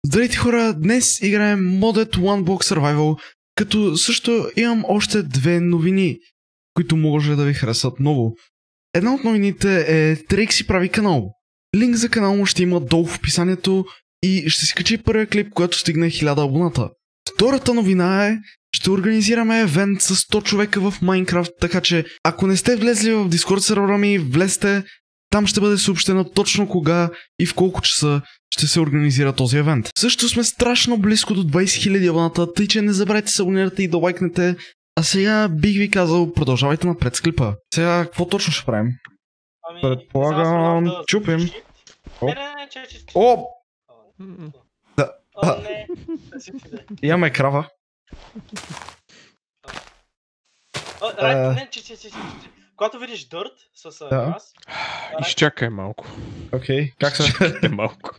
Здравейте хора, днес играем Modded One Block Survival, като също имам още две новини, които може да ви харесат много. Една от новините е Drake си прави канал. Линк за канал му ще има долу в описанието и ще си качи първия клип, когато стигне 1000 абоната. Втората новина е, ще организираме евент с 100 човека в Minecraft, така че ако не сте влезли в Discord сервера ми, влезте. Там ще бъде съобщено точно кога и в колко часа ще се организира този евент. Също сме страшно близко до 20 000 абоната, тъй че не забравяйте се абонирате и да лайкнете. А сега бих ви казал, продължавайте напред с клипа. Сега, какво точно ще правим? Предполагам, чупим. О! Да. Имаме крава. Когато видиш дърт с газ... Изчакай малко. Окей, как се... Изчакай малко.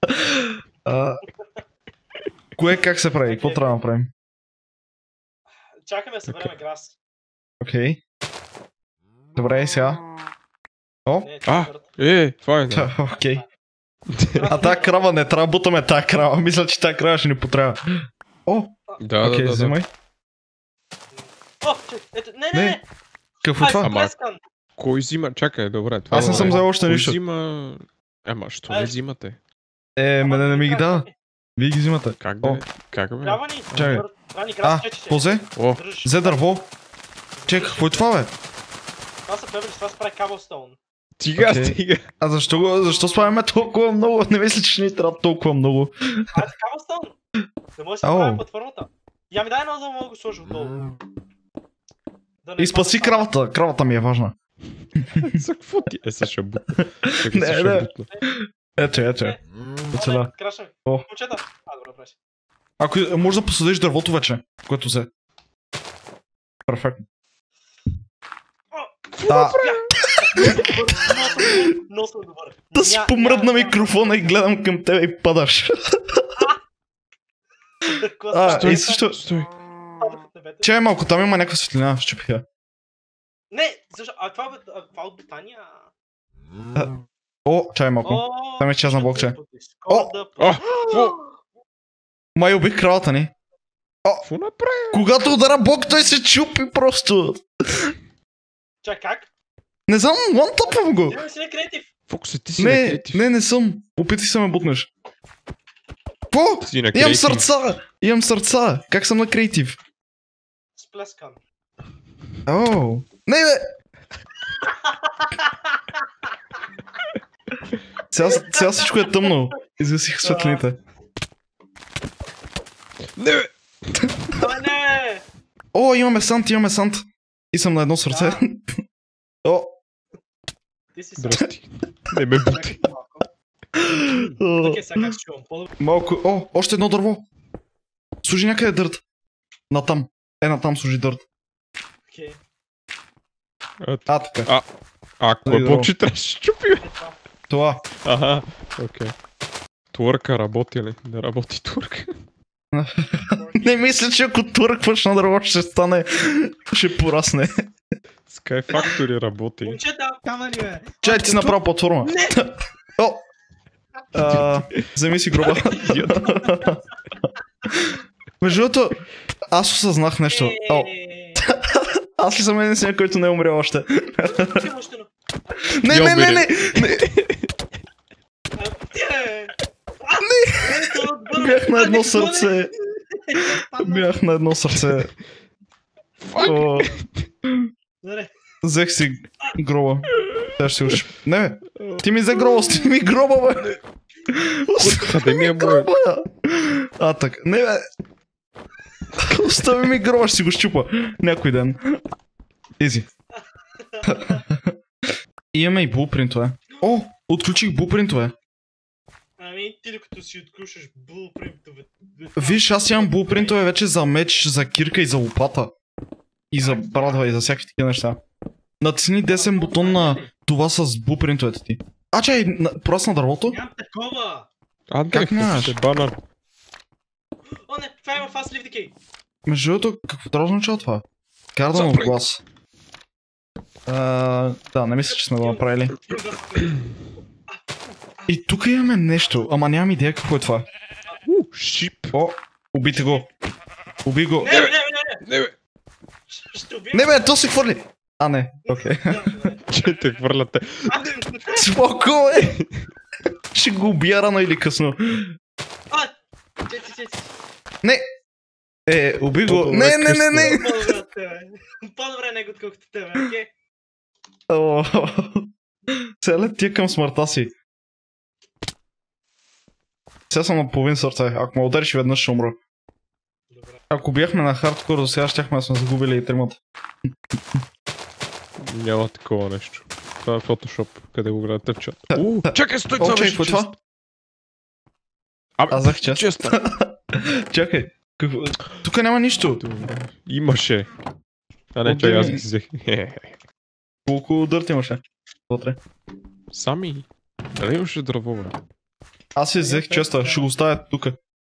Кое как се прави? Какво трябва да направим? Чакаме да съберем газ. Окей. Добре, сега. О! Това е. Окей. А тая крава не трябва да бутаме тая крава. Мисля, че тая крава ще ни потрябва. О! Окей, взимай. О, не! Какво е това? Ама, кой взима? Чакай, добре. Това Аз не съм взел още кой нищо. взима... Ама, що не взимате? Мене не ми ги дава. Вие ги взимате. Как да? Как бе? Трябва ни. Чакай. Трябва ни газ, чече. Позе? О, Взе дърво. Чек, какво е това бе? Това са пебри, това се прави каблстоун. стига. А защо слагаме толкова много? Не мисля, че ни трябва толкова много. Това е каблстоун. Да може да се направи платформата. Я ми дай едно, за да мога да го сложа отдолу. И спаси кравата. Кравата ми е важна. За какво ти е се шабутна? Не. Ето. Оцеля. Крашаме. О. Момчета. Добре, преш. Ако може да посадиш дървото вече, което взе. Перфектно. Много съм добър. Да си помръдна микрофона и гледам към тебе и падаш. И също... Чай малко, там има някаква светлина, щупиха. Не, защо? А това от Британия? О, чай малко. Там е част на блокче. Май убих кравата ни. Какво направи? Когато удара блок, той се чупи просто. Чай, как? Не знам, лантъпвам го. Ти си не креатив. Фокус, ти си на креатив. Не съм. Опитай се ме бутнеш. Какво? Ти на креатив. Имам сърца. Как съм на креатив? Сплескан. О, не бе! Сега всичко е тъмно. Изгасих светлините. Не бе! Не! О, имаме сант. И съм на едно сърце. О! Ти си Здрасти. Не ме бути. Окей, сега как ще чувам? Малко... О, още едно дърво. Служи някъде дърт. Натам. Натам служи дърт. Окей. Така. Ако е блокче, трябва да се чупи. Това. Аха, окей. Турка работи ли? Не работи турка. Не мисля, че ако туркваш на дърво ще стане... ще порасне. Sky Factory работи. Момчета, камъни бе. Чай, ти си направил платформа. О! Вземи си гроба. Между другото, аз осъзнах нещо. Аз ли съм единствения, който не е умрял още? Не! Бях на едно сърце. Взех си гроба. Тя ще си Не бе, ти ми взе гроба, остави ми гроба бе. Къде ми е моят? Така, не бе. Остави ми гроба, ще си го щупа. Някой ден. Изи. Имаме и булпринтове. О, отключих булпринтове. Ами ти докато си отключиш булпринтове. Виж, аз имам булпринтове вече за меч, за кирка и за лопата. И за брадва, и за всякакви такива неща. Натисни десен бутон на това с булпринтовете ти. Чай, просна дървото? Нямам такова! Как нямаш? Банан. О не, това има Fast Leave Decay. Между другото, какво трябва да означава това? Кардан от глас. Да, не мисля, че сме го направили. И тук имаме нещо, ама нямам идея какво е това. Шип. О, убийте го. Убий го. Не бе. Ще убия. Не бе, то се хвърли. А, не. Окей. Че те хвърляте. Споко, е. Ще го убия рано или късно. Чети. Не. Убий го. По-добре Не. По-добре от тебе. По-добре него, отколкото тебе, окей? О, сега лет тия към смъртта си. Сега съм на половин сърце. Ако ме удариш веднъж ще умра. Добре. Ако бяхме на хардкор, до сега щяхме да сме загубили и тримата. Няма такова нещо. Това е Photoshop, къде го гледате в чат. Чакай, стой, О, това чакай, беше какво е това? чест. Абе, Аз взех чест. честа. Чакай. Тук няма нищо. Имаше. А не, чай, аз ги взех. Колко дърт имаше? Вътре. Сами. Дали имаше дърво, бе? Аз си взех честа, ще го оставя тук.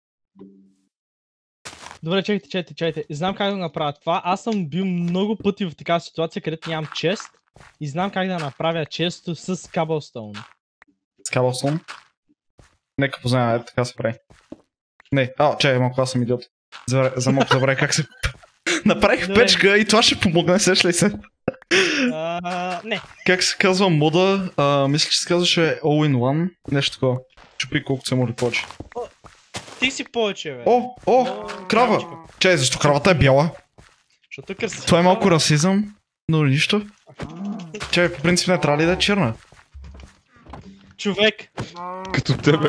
Добре, чакайте. Знам как да направя това. Аз съм бил много пъти в такава ситуация, където нямам чест. И знам как да направя често с Cobblestone. С Cobblestone? Нека познаем, така се прави. Не, чай, малко аз съм идиот. За малко забравя как се... Направих печка и това ще помогне, сеш ли се? Не. Как се казва мода? Мисля, че се казваше All in One. Нещо такова. Чупи колкото се може повече. Ти си повече, бе. О, крава! Чай, защо кравата е бяла? Защото красиво. Това е малко расизъм, но нищо. Чай, по принцип не трябва ли да е черна? Човек. Като тебе.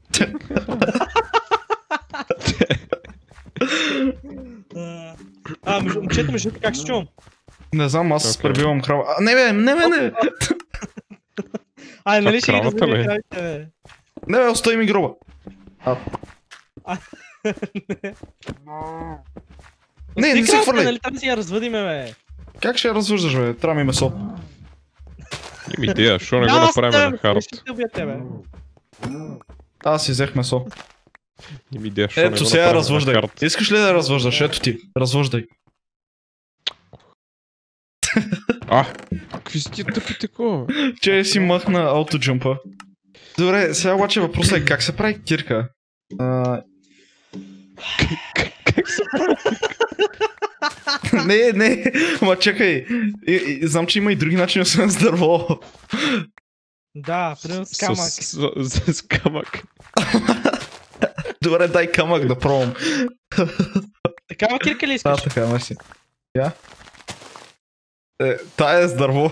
Момчета, между как се чувам? Не знам, аз Okay. пребивам крава. Не бе. Нали ще ги кравата ли? разбили кравите, бе? Не бе, остави ми гроба. Не се хвърли. Нали трябва да си я развъдиме, бе? Как ще я развърждаш, бе? Трябва ми месо. Имам идея, що не го направим на хард. Ще те убия тебе. Аз си взех месо. Имам идея, що не го Ето сега направим на развъждай. хард. Искаш ли да я развъждаш? Ето ти. Развъждай. Какви си ти тъпи такова? Че си махна аутоджумпа. Добре, сега обаче въпросът е как се прави кирка? Как се Не, ама чакай. Знам, че има и други начини, освен с дърво. Да, примерно с камък. С камък. Добре, дай камък да пробвам. Такава кирка ли искаш? Така, мерси. Я? Тая е с дърво.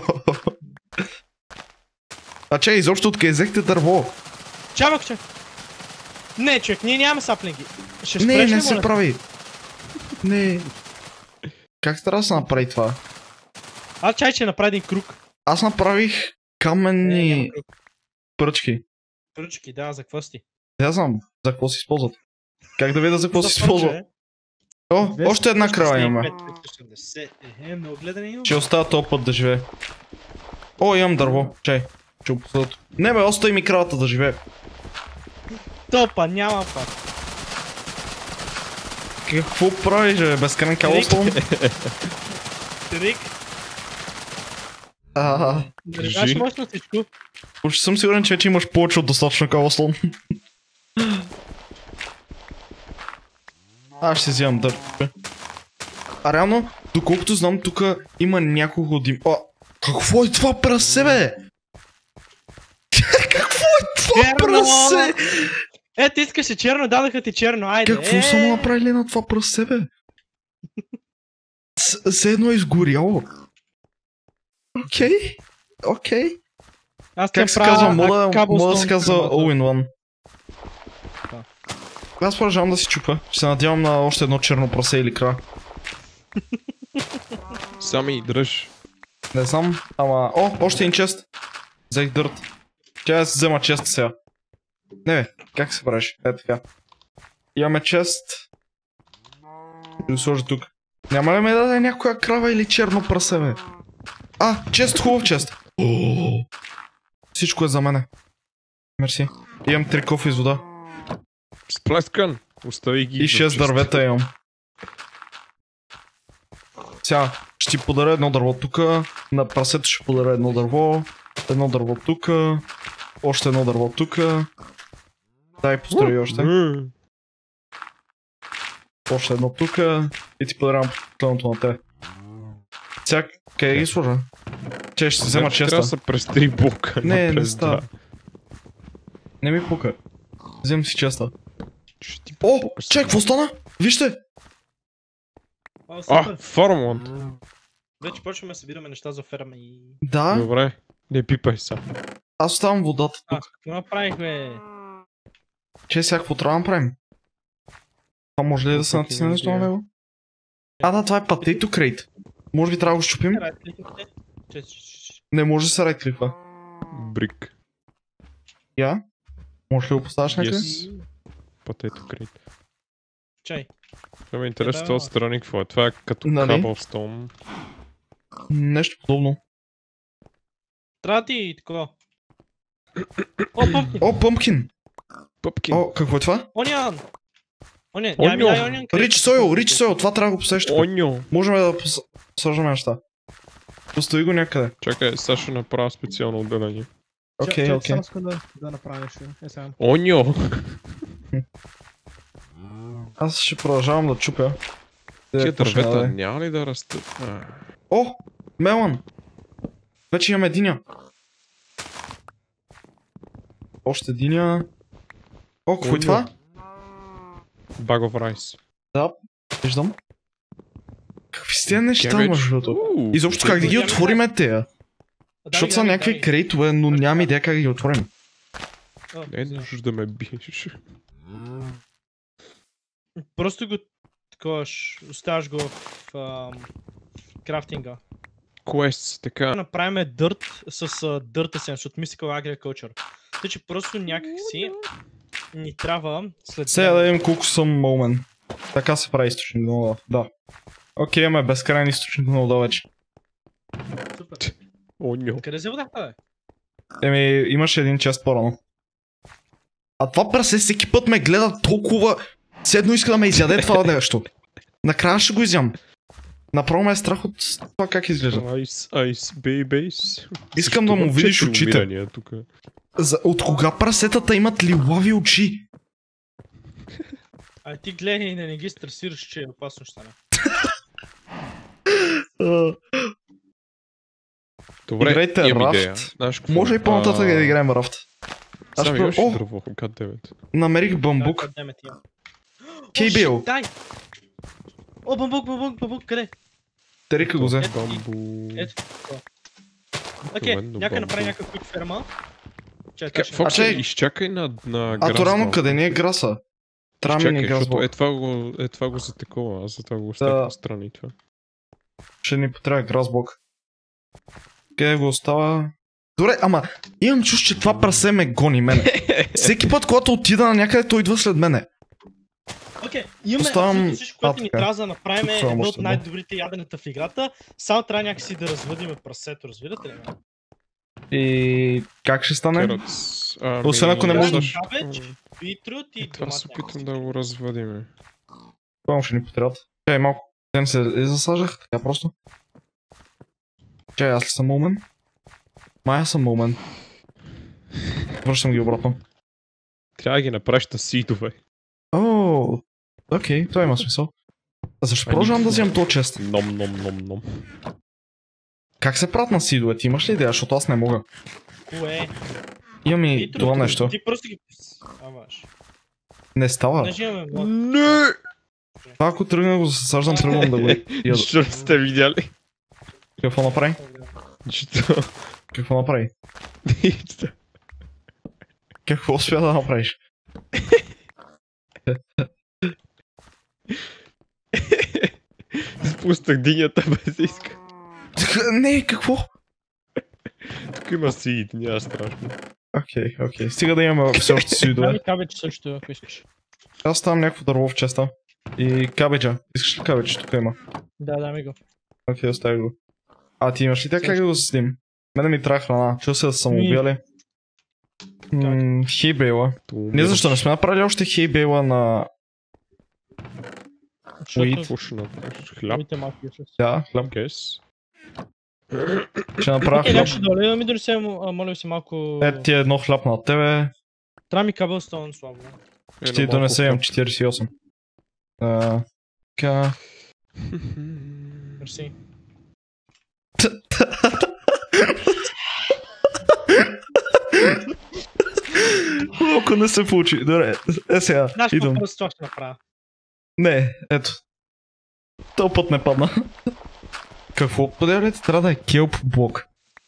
Чай, изобщо откъде взехте дърво? Чакай. Не, човек, ние нямаме саплинги. Ще спреш Не, ли, не се моля? прави. Не. Как трябва да се направи това? Аз чай, че направи един круг. Аз направих каменни пръчки. Пръчки, да, за какво си? Не знам за какво се използват. Как да видя за какво се За използва? пърче, Още една крава имаме. 280. Много гледане имам. Ще оставя този път да живее. Имам дърво. Чай. Ще го посадя. Не бе, остави ми кравата да живее. Топа, няма пак. Какво правиш, бе? Безкрайен Cobblestone? Трик. Кажи. Аз можеш на всичко. Почти съм сигурен, че вече имаш повече от достатъчно Cobblestone. Аз ще си вземам дърт. Реално, доколкото знам, тук има няколко дим... Какво е това прасе, бе? Какво е това прасе? Ти искаше черно, дадаха ти черно, айде. Какво са му направили на това прасе, бе? Все едно е изгоряло. Окей. Как се казва мода се казва All in One. Аз продължавам да си чупа. Ще се надявам на още едно черно прасе или крава. Сами дръж. Не знам, ама... Още един чест. Взех дърт. Ще аз взема чест сега. Не бе, как се правиш? Така. Имаме чест. Ще го сложа тук. Няма ли ме да даде някоя крава или черно прасе, бе? Чест, хубав чест. Всичко е за мене. Мерси. Имам 3 кофи с вода. Сплескан. Остави ги. И 6 дървета имам. Сега, ще ти подаря едно дърво тука. На прасето ще подаря едно дърво тука. Още едно дърво тука. Дай построи още. Още едно тук и ти подарявам последното на те. Сега, къде ги сложа? Че ще си взема честа. Трябва да са през 3 блока. Не става. Не ми пука. Взем си честа. О, чай, какво стана? Вижте! Фармланд. Вече почваме да събираме неща за ферма и... Да, Добре, не пипай са. аз оставам водата тук. Какво направихме? Че сега какво трябва да направим? Това може ли да се натисне нещо на него? Да, това е Potato Crate. Може би трябва да го щупим? Не може да се райт-кликва. Брик. Я? Може ли да го поставиш някъде? Yes. Potato Crate. Чай. Това ме интересува това отстрани какво е. Това е като Cobblestone. Нещо подобно. Трябва ти такова. О, пъмпкин! О, Pumpkin! Пъпкин. О, какво е това? Онион! Онион, Onion. няма Онион. Rich Soil, това трябва да го посещаш тук. Оньо. Можем да посаждаме неща. Постави го някъде. Чакай, сега ще направя специално отделение. Окей. Само искам да направя нещо. Сега. Оньо. Аз ще продължавам да чупя. Тия дървета няма ли да растат? О! Мелан! Вече имам единя. Още единя. О, какво е това? Bag of rice. Да, виждам. Какви сте тия неща, между другото? Изобщо как да ги отвориме тея? Защото са някакви крейтове, но нямам идея как да ги отворим. Не нужда да ме биеш. Просто го таковаш, оставаш го в крафтинга. Quests, така. Направиме дърт с дърта си, защото Mystical Agriculture. Тъй, че просто някак си ни трябва след... Сега да видим колко съм моумен. Така се прави източник на вода. Да. Окей, имаме безкрайен източник на вода вече. Супер. Оньо. Къде се водахте, бе? Имаше един чест по-рано. А това прасе всеки път ме гледа толкова... Седно иска да ме изяде това нещо. Накрая ще го изям. Направо ме е страх от това как изглежда. Ice babies. Искам да му видиш очите. От кога прасетата имат лилави очи? А ти гледай и да не ги стресираш, че е опасно ще стане. Добре, играйте имам идея. Рафт. Може и по-нататък да играем Рафт. Аз имаш ли дърво? Goddammit. Намерих бамбук. Хей, Бил! Дай! О, бамбук, къде? Терика го взе. Ето. Окей, някой направи някаква кук ферма. Фокси, изчакай на граса. А то рано къде не е граса? Трябва ми не грасбол. Това го за такова, аз за това го оставям страни това. Ще ни потрябва грасблок. Къде го остава? Добре, ама имам чувство, че това прасе ме гони мене. Всеки път, когато отида на някъде, той идва след мене. Окей, имаме всичко, което ни трябва да направим едно от най-добрите яденета в играта. Само трябва някакси да развъдиме прасето, разбирате ли ме? И как ще стане? Освен ако не може да... Битрут и това се опитам да го развъдиме. Това ще ни потрябват. Чай малко. Ден се засажах, така просто. Чай, аз ли съм умен? Май аз съм умен. Връщам ги обратно. Трябва да ги направиш на сидове. О, окей, това има смисъл. А защо продължавам да вземам този чест? Ном. Как се правят на сидове? Ти имаш ли идея, защото аз не мога? Кое? Имам и това нещо. Ти просто ги посаваш. Не става. Не! Това ако тръгна го засаждам, тръгвам да го яда. Що сте видяли? Какво направи? Нищо. Какво направи? Нищо. Какво успя да направиш? Спустах динята без иска. Не, какво? Тук има сид, няма страшно. Окей. Стига да имаме все още сидове. Ами кабедж също, ако искаш. Аз ставам някакво дърво в честа. И кабеджа. Искаш ли кабедж? Тук има. Да, дай го. Окей, остави го. А ти имаш ли така как да го съседим? Мене ми трябва храна. Чува се да съм убияли. Хейбейла. Не защо не сме направили още хейбейла на... Уит. Хляб. Да, хляб. Гес. Ще направя хляб. Ще доле, ми донесем, моля си малко... Ето ти е едно хляб на тебе. Трябва ми Cobblestone слабо. Ще ти донесем 48. Така. Мерси. Ако не се получи. Добре, сега, Знаеш идвам. какво просто ще направя? Не, ето. Този път не падна. Какво? Подявайте, трябва да е келп блок.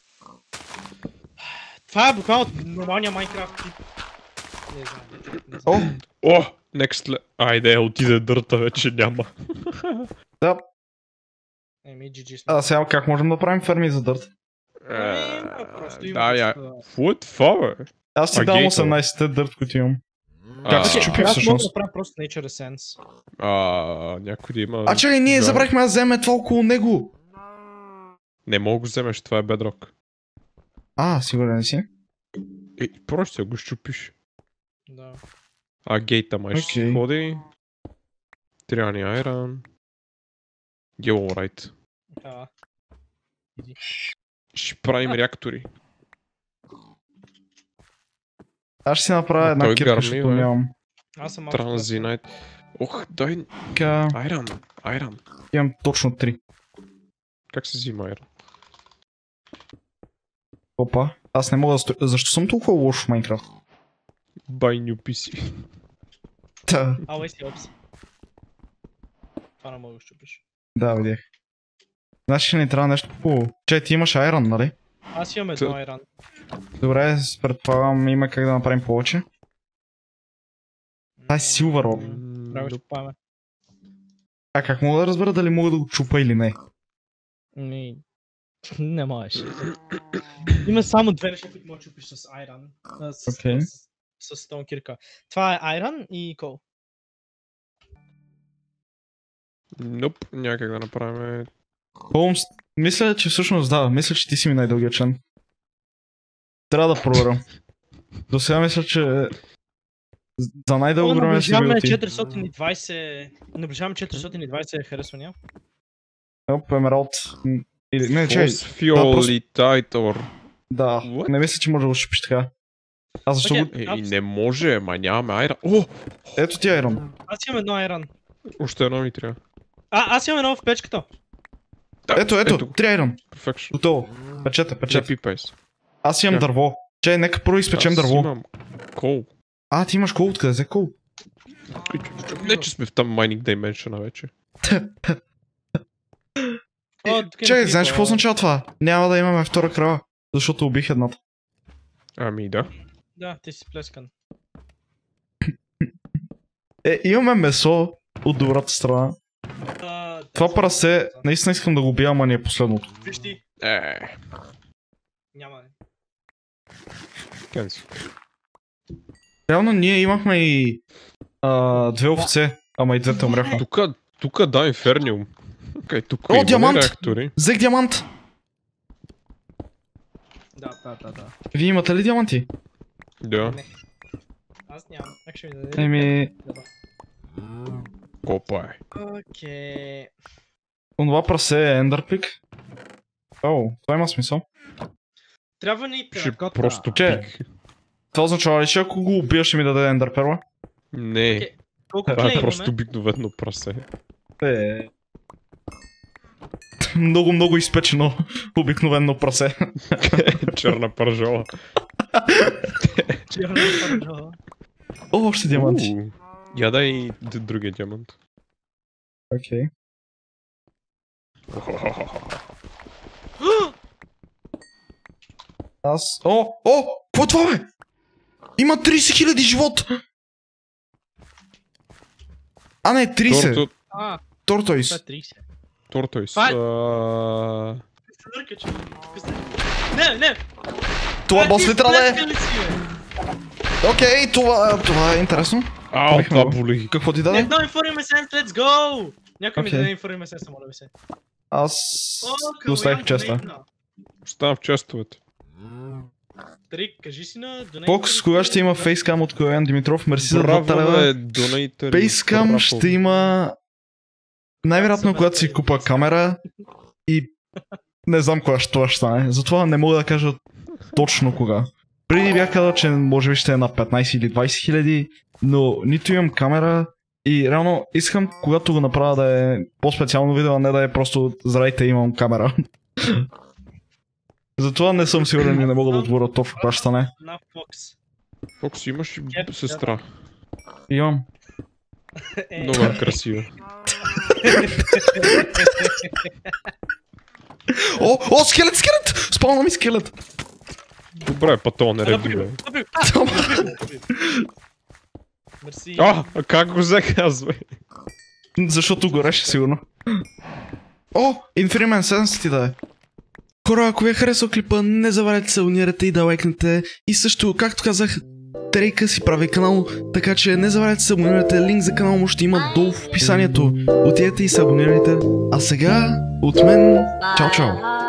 Това е буквално от нормалния Майнкрафт тип. Не знам, не О, знам. О, next le... Айде, отиде дърта, вече няма. да. Еми, GG сме. А сега как можем да правим ферми за дърт? Просто има Да, я. доста- Какво е това, бе? Аз си А, давам гейта, бе. 18-те дърт, които имам. Как се А, чупи Аз мога всъщност? да направя просто Nature Essence. някой да има... А чакай, ние Да. забрахме да вземе това около него. Не мога го вземеш, това е бедрок. А, сигурен ли си? Просто го щупиш. Да. А гейта май ще си Окей. ходи. Трябва ни айран. Гелорайт. Да. Ще правим реактори. Аз ще си направя А една той кепка, гърми, защото бе. нямам. Аз съм малко Транзинайт. Ох, дай Така, айран. имам точно 3. Как се взима айран? Опа, аз не мога да стоя. Защо съм толкова лош в Майнкрафт? Buy new PC. Та, Always helps. Това не мога да щупиш. да, видях. Значи ще ни трябва нещо по... Чай, ти имаш айрон, нали? Аз имам едно айран. Добре, предполагам има как да направим повече. Това е Silver Rod. Трябва да щупаме. А как мога да разбера дали мога да го чупа или не? Не можеш. Има само две неща, които можеш да чупиш с айран. Окей. С стон кирка. Това е айран и кол. Ноп, някак да направим... Холмс, мисля, че всъщност да, мисля, че ти си ми най-дългия член. Трябва да проверя. До сега мисля, че за най-дълго време си бил Наближаваме ти. 420... Наближаваме 420 харесвания. Оп, Емералд. Или, не, чай, Фосфиолитайтор. да, What? не мисля, че може да го щупиш така. А защо Окей. го... И не може, ма нямаме айран. О! Ето ти айрон. Аз имам едно айран. Още едно ми трябва. Аз имам едно в печката. Да, Ето, 3 айрон. Perfection. Готово. Печете, Не печете. пипай се. Аз имам Да. дърво. Чай, нека първо изпечем Аз дърво. имам кол. А, ти имаш кол, откъде взе кол? Не, че сме в там Mining Dimension вече. Чай, знаеш какво означава това? Няма да имаме втора крава, защото убих едната. Ами да. Да, ти си плескан. Имаме месо от добрата страна. Това прасе, наистина искам да го убия, ама ни е последното. Виж ти. Няма. Кенси. Реално ние имахме и две овце, ама и двете умряха. Тука да, инферниум. Окей, тук О, има диамант! реактори. Взех диамант! Да. Вие имате ли диаманти? Да. Не. Аз нямам. Как ще ми даде? Еми, Копа е. Окей. онова прасе е ендърпик. О, това има смисъл. Трябва ни Ще теракота. просто Че? пик. Това означава ли, че ако го убия ще ми даде ендърперла? Не. Окей. Колко Това клей е имаме? просто обикновено прасе. Много изпечено обикновено прасе. Черна пържола. Черна пържола. О, още диаманти. Я дай другия диамант. Окей. Аз... О! Какво е това, бе? Има 30 000 живот! А не, 30! Това Тортойс. е 30. Тортой с... Това е- Сърка, че. Не! Това бос ли трябва да е? Плескали си, бе. Окей, това е интересно. Ау, Бихме това го. боли. Какво ти даде? Едно Inform Essence, let's go! Някой ми Окей. даде Inform Essence, моля ви се. Аз О, го оставих в Калоян, честа. донейтна. Оставам в честовете. Трик, кажи си на донейт. Бокс, кога ще има фейскам от Калоян Димитров? Мерси за 2 Браво, лева. бе, донейтъри. Фейскам ще има... Най-вероятно, когато си купа камера и не знам кога ще стане. Затова не мога да кажа точно кога. Преди бях казал, че може би ще е на 15 или 20 хиляди, но нито имам камера, И реално искам, когато го направя да е по-специално видео, а не да е просто здравейте, имам камера. Затова не съм сигурен и не мога да отворя то в каква ще стане. На Фокс. Фокс, имаш ли сестра? Имам. Много е красива. О, скелет! Спална ми скелет! Добре, пато не реди, бе. Мерси. А как го взе, аз, бе? Защото гореше сигурно. О, Infreeman 7 да е. Хора, ако ви е харесал клипа, не забравяйте да се абонирате и да лайкнете. И също, както казах, Трейка си прави канал, така че не забравяйте да се абонирате. Линк за канал му ще има долу в описанието. Отидете и се абонирайте. А сега, от мен, чао!